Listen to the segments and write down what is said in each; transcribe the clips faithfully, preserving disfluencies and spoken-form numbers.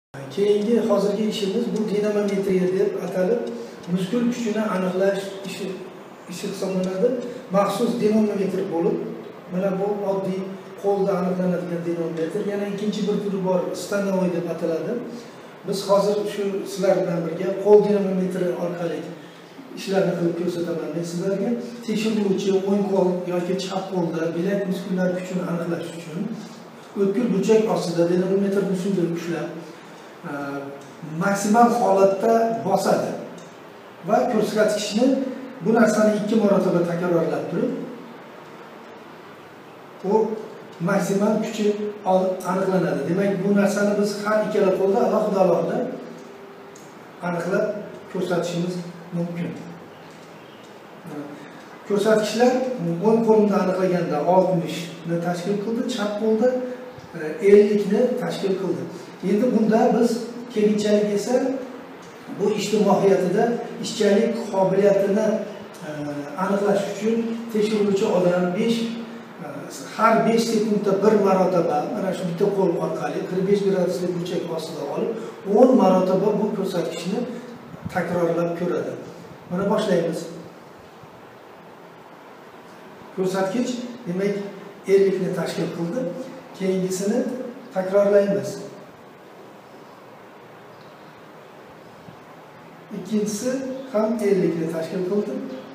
Keyingi hozirgi ishimiz bu dinamometriya deb atalib, muskul kuchini aniqlash ishi ishi hisoblanadi. Maxsus dinamometr bo'lib, mana bu oddiy qo'lda aniqlanadigan dinamometr. Yana ikkinchi bir turi bor, stanovoy deb ataladi. Biz hozir shu sizlar bilan birga qo'l dinamometri orqali ishlarni qilib ko'rsataman men sizlarga. Tekshiruvchi o'ng qo'l yoki chap qo'lda bilak muskullari kuchini aniqlash uchun o'tkir burchak ostida dinamometrni shunday ushlab maksimal holatda bosadi va ko'rsatkichni bu narsani ikki marotaba takrorlab turib, u maksimal kuchi aniqlanadi. Demak, bu narsani biz har ikkala qo'lda alohida-alohida aniqlab ko'rsatishimiz mumkin. Ko'rsatkichlar o'ng qo'limda aniqlaganda oltmish ni tashkil qildi, chap qo'lda ellik ni tashkil qildi. Endi bunda biz keyinchalik esa bu ishning mohiyatida ishchalik qobiliyatini aniqlash uchun tekshiruvchi odam besh har besh sekundda bir marotaba mana shu bitta qo'l orqali qirq besh graduslik burchak ostida olib o'n marotaba bu ko'rsatkichni takrorlab ko'radi. Mana boshlaymiz. Ko'rsatkich demak ellik ni tashkil qildi. Keyingisini takrorlaymiz. İkincisi ham ellik ni tashkil qildi.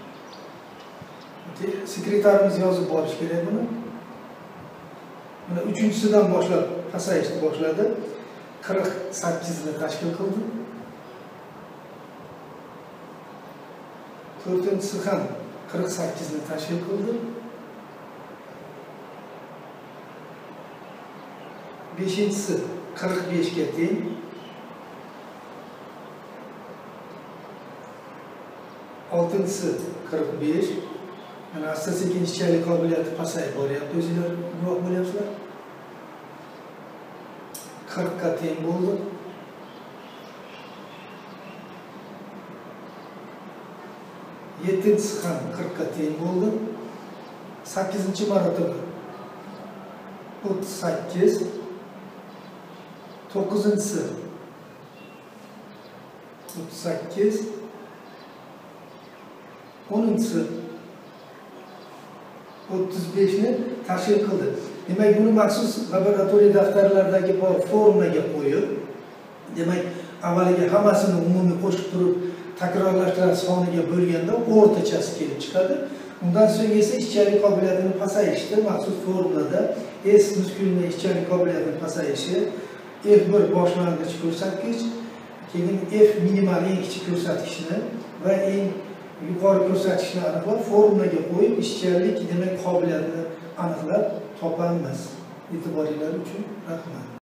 Sekretarimiz yozib borish kerak buni. Mana uchinchisidan boshlab pasayishni boshladi. qirq sakkiz ni tashkil qildi. to'rtinchisi ham qirq sakkiz ni tashkil qildi. beshinchisi qirq besh ga teng. oltinchisi qirq besh. Mana asta-sekin ishchalik qobiliyati pasayib boryapti, o'zinglar guvoh bo'lyapsizlar. qirq ga teng bo'ldi. yettinchisi ham qirq ga teng bo'ldi. sakkizinchi marotaba o'ttiz sakkiz. to'qqizinchisi o'ttiz sakkiz. o'ninchisi o'ttiz besh ni tashkil qildi. Demak, buni maxsus laboratoriya daftarlaridagi bor formulaga qo'yib, demak, avvaliga hammasini umumiy qo'shib turib takrorlashtirish soniga bo'lganda o'rtachasi kelib chiqadi. Undan so'ng esa ishchalik qobiliyatining pasayishida maxsus formulada S muskulining ishchalik qobiliyatining pasayishi, F bir boshlang'ich ko'rsatkich, keyin F minimal eng kichik ko'rsatkichni va eng yuqori ko'rsatkichni aniqlab formulaga qo'yib ishchalik demak qobiliyatini aniqlab topamiz. E'tiboringlar uchun rahmat.